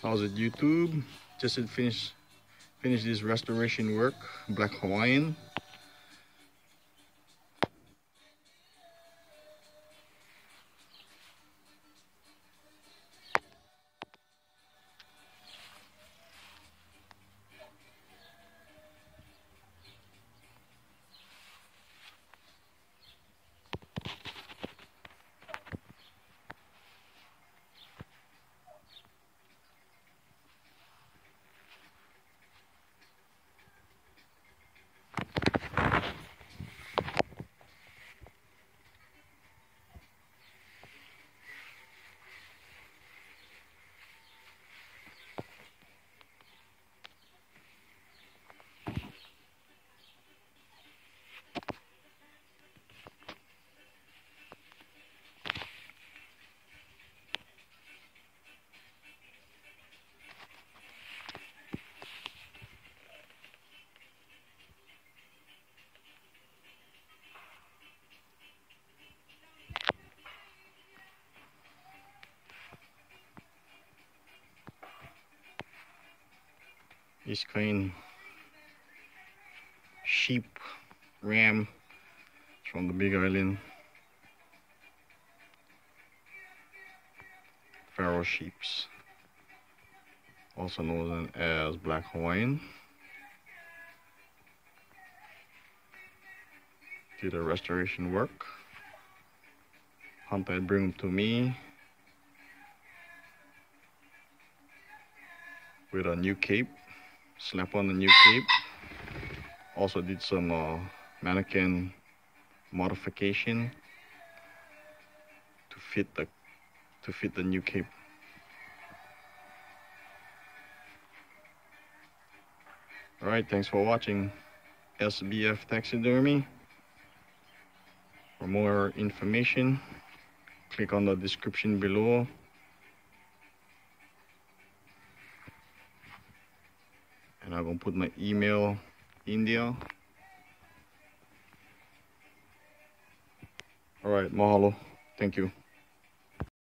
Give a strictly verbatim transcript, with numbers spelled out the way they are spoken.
How's it, YouTube? Just had finished finished this restoration work, Black Hawaiian. This kind sheep ram from the Big Island. Pharaoh sheeps, also known as Black Hawaiian. Did the restoration work. Hunter had bring them to me with a new cape. Slap on the new cape. Also did some uh, mannequin modification to fit the to fit the new cape. All right, thanks for watching S B F Taxidermy. For more information, click on the description below. And I'm gonna put my email in there. All right, mahalo. Thank you.